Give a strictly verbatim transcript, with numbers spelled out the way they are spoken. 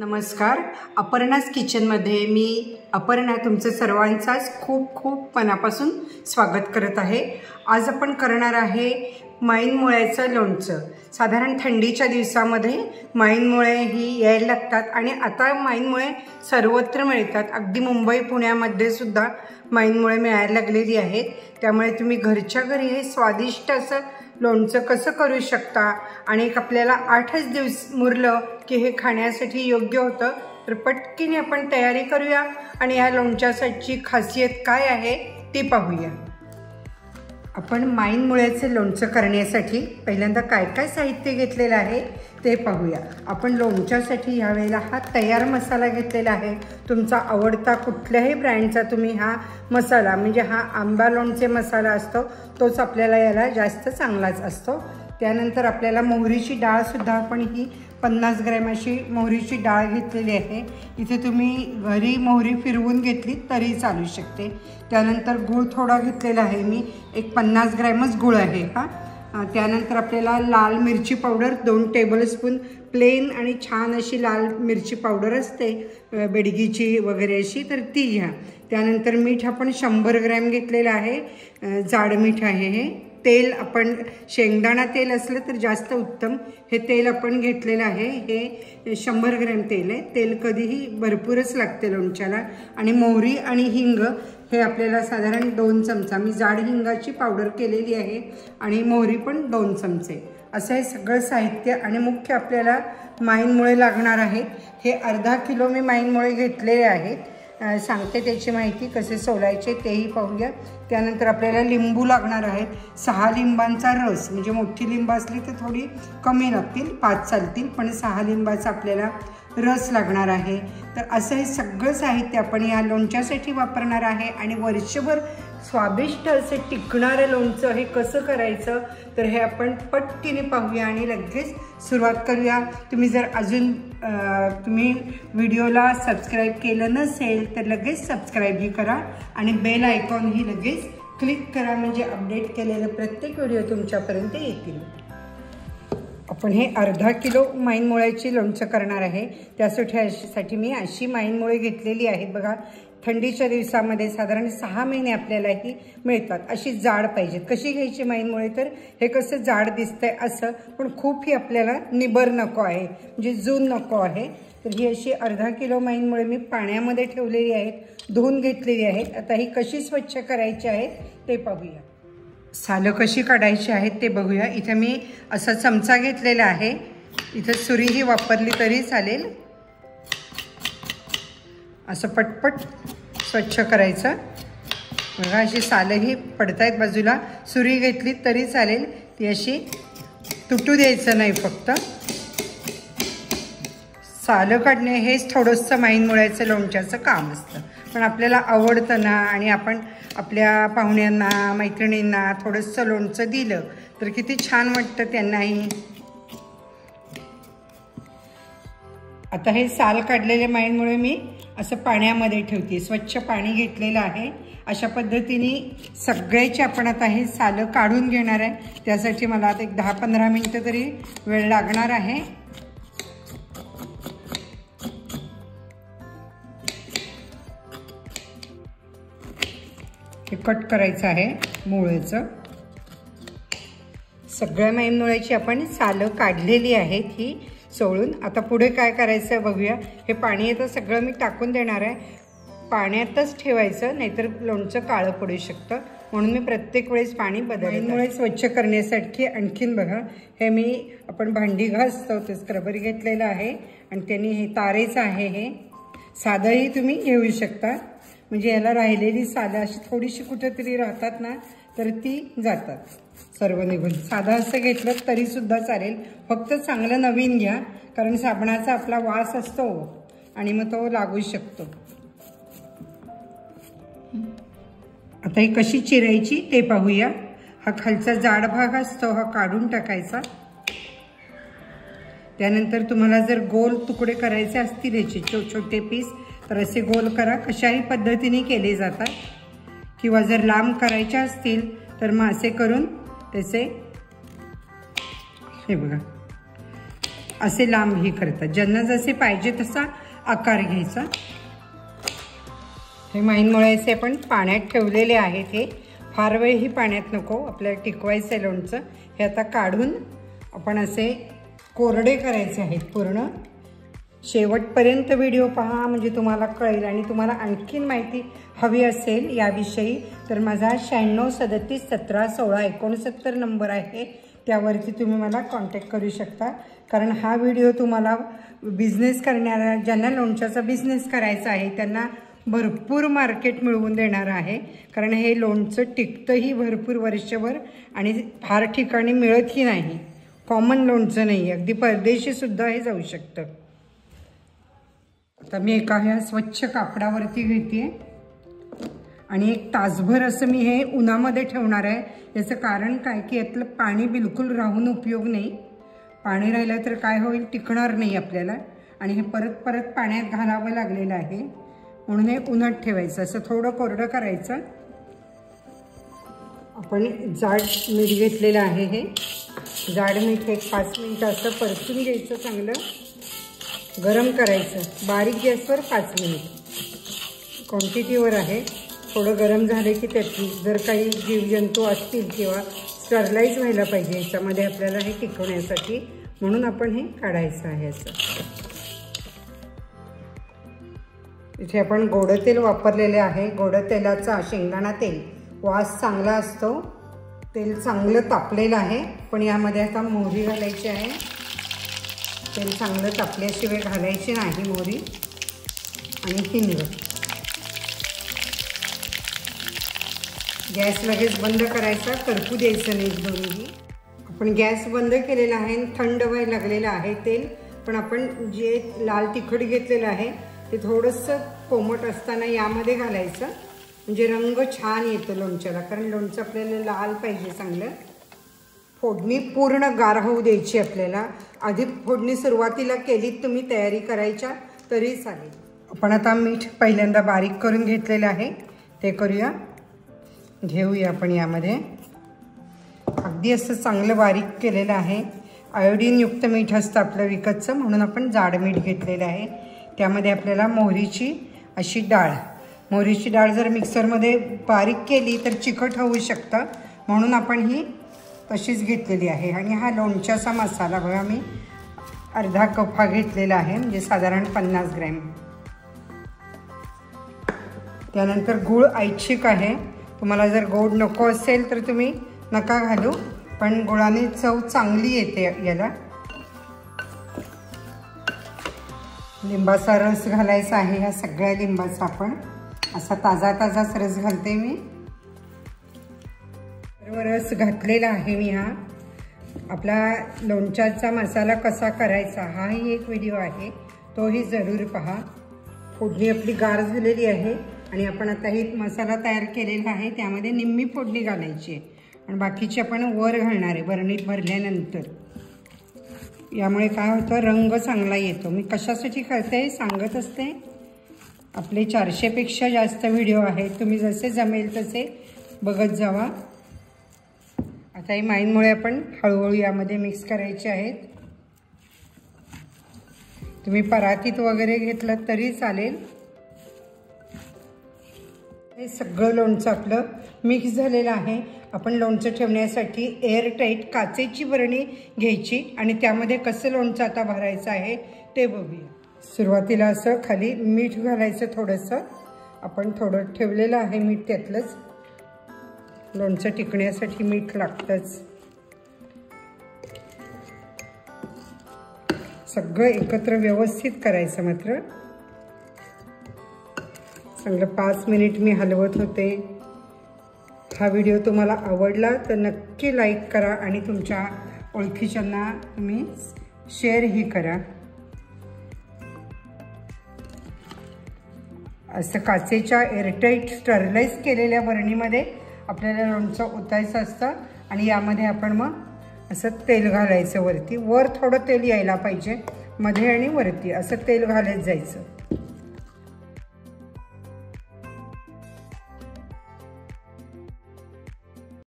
नमस्कार. अपर्णास किचनमध्ये मी अपर्णा तुमचं सर्वांचाच खूप खूप मनापासून स्वागत करत आहे. आज आपण करणार आहे माईन मुळ्याचं लोणचं. साधारण थंडीच्या दिवसामध्ये माईन मुळे ही यायला लागतात आणि आता माईन मुळे सर्वत्र मिळतात. अगदी मुंबई पुण्यामध्ये सुद्धा माईन मुळे मिळायला लागलेली आहेत. त्यामुळे तुम्ही घरच्या घरी हे स्वादिष्ट असं लोणचं कसं करू शकता आणि एक आपल्याला आठच दिवस मुरलं की हे खाण्यासाठी योग्य होतं. तर पटकीने आपण तयारी करूया आणि या लोणच्याची खासियत काय आहे ती पाहूया. आपण माईन मुळ्याचे लोणचं करण्यासाठी पहिल्यांदा काय काय साहित्य घेतलेलं आहे ते पाहूया. आपण लोणच्यासाठी ह्यावेळेला हा तयार मसाला घेतलेला आहे. तुमचा आवडता कुठल्याही ब्रँडचा तुम्ही हा मसाला म्हणजे हा आंबा लोणचे मसाला असतो तोच आपल्याला याला जास्त चांगलाच असतो. त्यानंतर आपल्याला मोहरीची डाळसुद्धा आपण ही पन्नास ग्रॅम अशी मोहरीची डाळ घेतलेली आहे. इथे तुम्ही घरी मोहरी फिरवून घेतली तरी चालू शकते. त्यानंतर गूळ थोडा घेतलेला आहे मी, एक पन्नास ग्रॅमच गूळ आहे हा. त्यानंतर आपल्याला लाल मिरची पावडर दोन टेबलस्पून प्लेन आणि छान अशी लाल मिरची पावडर असते बेडगीची वगैरे अशी, तर ती घ्या. त्यानंतर मीठ आपण शंभर ग्रॅम घेतलेलं आहे, जाड मीठ आहे हे. तेल आपण शेंगदाणा तेल असलं तर जास्त उत्तम. हे तेल आपण घेतलेलं आहे, हे शंभर ग्रॅम तेल आहे. तेल कधीही भरपूरच लागते लोणच्याला. आणि मोहरी आणि हिंग हे आपल्याला साधारण दोन चमचा, मी जाड हिंगाची पावडर केलेली आहे आणि मोहरी पण दोन चमचे. असं हे सगळं साहित्य. आणि मुख्य आपल्याला माईन मुळे लागणार आहेत. हे अर्धा किलो मी माईन मुळे घेतलेले आहेत. सांगते त्याची माहिती कसे सोलायचे तेही पाहूया. त्यानंतर आपल्याला लिंबू लागणार आहेत. सहा लिंबांचा रस, म्हणजे मोठी लिंब असली तर थोडी कमी लागतील, पाच चालतील, पण सहा लिंबाचा आपल्याला रस लागणार आहे. तर असं हे सगळं साहित्य आपण या लोणच्यासाठी वापरणार आहे. आणि वर्षभर स्वादिष्ट असं टिकणारं लोणचं हे कसं करायचं तर हे आपण पटकीने पाहूया आणि लगेच सुरुवात करूया. तुम्ही जर अजून तुम्ही व्हिडिओला सबस्क्राईब केलं नसेल तर लगेच सबस्क्राईबही करा आणि बेल आयकॉनही लगेच क्लिक करा, म्हणजे अपडेट केलेलं प्रत्येक व्हिडिओ तुमच्यापर्यंत येतील. आपण हे अर्धा किलो माईन मुळ्याची लोणचं करणार आहे. त्यासाठी अशीसाठी मी अशी माईन मुळे घेतलेली आहेत. बघा, थंडीच्या दिवसामध्ये साधारण सहा महिने आपल्याला ही मिळतात. अशी जाड पाहिजेत. कशी घ्यायची माईन मुळे तर हे कसं जाड दिसतंय असं, पण खूप ही आपल्याला निबर नको आहे, म्हणजे जून नको आहे. तर ही अशी अर्धा किलो माईन मुळे मी पाण्यामध्ये ठेवलेली आहेत, धुवून घेतलेली आहेत. आता ही कशी स्वच्छ करायची आहेत ते पाहूया. सालं कशी काढायची आहेत ते बघूया. इथं मी असा चमचा घेतलेला आहे. इथं सुरीही वापरली तरी चालेल. असं पटपट स्वच्छ करायचं. बघा, अशी सालंही पडतायत बाजूला. सुरी घेतली तरी चालेल, ती अशी तुटू द्यायचं नाही. फक्त सालं काढणे हेच थोडंसं माईन मुळ्याचं लोणच्याचं काम असतं. पण आपल्याला आवडतं ना, आणि आपण आपल्या पाहुण्यांना मैत्रिणींना थोडंसं लोणचं दिलं तर किती छान वाटतं त्यांनाही. आता हे साल काढलेले माईनमुळे मी असं पाण्यामध्ये ठेवते. स्वच्छ पाणी घेतलेलं आहे. अशा पद्धतीने सगळ्याचे आपण आता हे सालं काढून घेणार आहे. त्यासाठी मला आता एक दहा पंधरा मिनटं तरी वेळ लागणार आहे. हे कट करायचं आहे मुळ्याचं. सगळ्या माईन मुळ्याची आपण सालं काढलेली आहेत ही सोळून. आता पुढे काय करायचं बघूया. हे पाणी येतं सगळं मी टाकून देणार आहे. पाण्यातच ठेवायचं, नाहीतर लोणचं काळं पडू शकतं, म्हणून मी प्रत्येक वेळेस पाणी बदलते. मुळे स्वच्छ करण्यासाठी आणखीन बघा, हे मी आपण भांडी घासतो ते स्क्रबर घेतलेलं आहे आणि त्यांनी हे तारेचं आहे. हे साधंही तुम्ही घेऊ शकता, म्हणजे याला राहिलेली साधं अशी थोडीशी कुठेतरी राहतात ना तर ती जातात सर्व निघून. साधं असं घेतलं तरीसुद्धा चालेल, फक्त चांगलं नवीन घ्या, कारण साबणाचा आपला वास असतो आणि मग तो लागू शकतो. आता ही कशी चिरायची ते पाहूया. हा खालचा जाड भाग असतो हा काढून टाकायचा. त्यानंतर तुम्हाला जर गोल तुकडे करायचे असतील याचे छो छोटे पीस तर असे गोल करा. कशाही पद्धतीने केले जातात. किंवा जर लांब करायचे असतील तर मग असे करून त्याचे हे बघा असे लांब हे करतात. ज्यांना जसे पाहिजे तसा आकार घ्यायचा. हे माहीन मुळ्याचे आपण पाण्यात ठेवलेले आहेत. हे फार वेळ ही पाण्यात नको, आपल्याला टिकवायचं आहे लोणचं. हे आता काढून आपण असे कोरडे करायचे आहेत पूर्ण. शेवटपर्यंत व्हिडिओ पहा म्हणजे तुम्हाला कळेल. आणि तुम्हाला आणखीन माहिती हवी असेल याविषयी तर माझा शहाण्णव सदतीस सतरा सोळा एकोणसत्तर नंबर आहे, त्यावरती तुम्ही मला कॉन्टॅक्ट करू शकता. कारण हा व्हिडिओ तुम्हाला बिझनेस करणाऱ्या, ज्यांना लोणच्याचा बिझनेस करायचा आहे त्यांना भरपूर मार्केट मिळवून देणार आहे. कारण हे लोणचं टिकतंही भरपूर वर्षभर आणि फार ठिकाणी मिळतही नाही. कॉमन लोणचं नाही, अगदी परदेशीसुद्धा हे जाऊ शकतं. आता मी एका ह्या स्वच्छ कापडावरती घेते आणि एक तासभर असं मी हे उन्हामध्ये ठेवणार आहे. याचं कारण काय की यातलं पाणी बिलकुल राहून उपयोग नाही. पाणी राहिलं तर काय होईल, टिकणार नाही आपल्याला. आणि हे परत परत पाण्यात घालावं लागलेलं आहे, म्हणून हे उन्हात ठेवायचं. असं थोडं कोरडं करायचं. आपण जाड मीठ घेतलेलं आहे. हे जाड मीठ एक पाच मिनिटं असं परतून घ्यायचं, चांगलं गरम करायचं. बारीक गॅसवर पाच मिनिट क्वांटिटीवर आहे. थोडं गरम झालं की त्यातली जर काही जीवजंतू असतील किंवा स्टरलाइज व्हायला पाहिजे याच्यामध्ये आपल्याला हे टिकवण्यासाठी, म्हणून आपण हे काढायचं आहे. असं इथे आपण गोडं तेल वापरलेले आहे. गोडं तेलाचा शेंगदाणा तेल वास चांगला असतो. तेल चांगलं तापलेलं आहे. पण यामध्ये आता मोहरी घालायची आहे. तेल चांगलं तापल्याशिवाय घालायची नाही मोहरी. आणि हिंग. गॅस लगेच बंद करायचा, करपू द्यायचं नाही दोन्ही. आपण गॅस बंद केलेला आहे. थंड व्हायला लागलेलं आहे तेल. पण आपण जे लाल तिखट घेतलेलं आहे ते थोडंसं कोमट असताना यामध्ये घालायचं, म्हणजे रंग छान येतो लोणच्याला. कारण लोणचं आपल्याला लाल पाहिजे चांगलं. फोडणी पूर्ण गार होऊ द्यायची आपल्याला. आधी फोडणी सुरुवातीला केलीत तुम्ही तयारी करायच्या तरी चालेल. आपण आता मीठ पहिल्यांदा बारीक करून घेतलेलं आहे ते करूया. घेऊया आपण यामध्ये. अगदी असं चांगलं बारीक केलेलं आहे. आयोडीनयुक्त मीठ असतं आपलं विकतचं, म्हणून आपण जाड मीठ घेतलेलं आहे. त्यामध्ये आपल्याला मोहरीची अशी डाळ, मोहरीची डाळ जर मिक्सरमध्ये बारीक केली तर चिकट होऊ शकतं, म्हणून आपण ही तशीच घेतलेली आहे. आणि हा लोणच्याचा मसाला बघा मी अर्धा कप हा घेतलेला आहे, म्हणजे साधारण पन्नास ग्रॅम. त्यानंतर गूळ ऐच्छिक आहे. तुम्हाला जर गोड नको असेल तर तुम्ही नका घालू, पण गुळाने चव चांगली येते याला. लिंबाचा रस घालायचा आहे. ह्या सगळ्या लिंबाचा आपण असा ताजा ताजाच रस घालते मी. सर्व रस घातलेला आहे मी. हा आपला लोणच्याचा मसाला कसा करायचा हाही एक व्हिडिओ आहे, तोही जरूर पहा. फोडणी आपली गार झालेली आहे आणि आपण आता हे मसाला तयार केलेला आहे त्यामध्ये निम्मी फोडणी घालायची आहे आणि बाकीची आपण वर घालणार आहे बरणीत भरल्यानंतर. यामुळे काय होतं, रंग चांगला येतो. मी कशासाठी करते सांगत असते. आपले चारशेपेक्षा जास्त व्हिडिओ आहेत, तुम्ही जसे जमेल तसे बघत जावा. आता ही माईनमुळे आपण हळूहळू यामध्ये मिक्स करायचे आहेत. तुम्ही परातीत वगैरे घेतलं तरी चालेल. हे सगळं लोणचं आपलं मिक्स झालेलं आहे. आपण लोणचं ठेवण्यासाठी एअरटाईट काचेची बरणी घ्यायची आणि त्यामध्ये कसं लोणचं आता भरायचं आहे ते बघूया. सुरुवातीला असं खाली मीठ घालायचं थोडंसं. आपण थोडं ठेवलेलं आहे मीठ त्यातलंच. लोणचं टिकण्यासाठी मीठ लागतंच. सगळं एकत्र व्यवस्थित करायचं. मात्र चांगलं पाच मिनिट मी हलवत होते. हा व्हिडिओ तुम्हाला आवडला तर नक्की लाईक करा आणि तुमच्या ओळखीच्यांना तुम्ही शेअरही करा. असं काचेच्या एअरटाईट स्टरलाइज केलेल्या बरणीमध्ये आपल्याला लोणचं ओतायचं असतं आणि यामध्ये आपण मग असं तेल घालायचं वरती. वर थोडं तेल यायला पाहिजे, मध्ये आणि वरती असं तेल घालत जायचं.